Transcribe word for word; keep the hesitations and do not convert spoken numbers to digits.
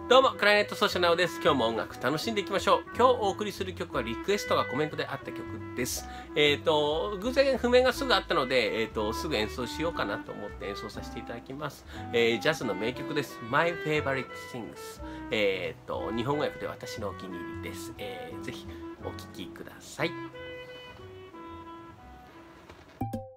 どうも、クラリネット奏者なおです。今日も音楽楽しんでいきましょう。今日お送りする曲はリクエストがコメントであった曲です。えっ、ー、と、偶然譜面がすぐあったので、えっ、ー、と、すぐ演奏しようかなと思って演奏させていただきます。えー、ジャズの名曲です。My Favorite Things。えっ、ー、と、日本語訳で私のお気に入りです。えー、ぜひお聴きください。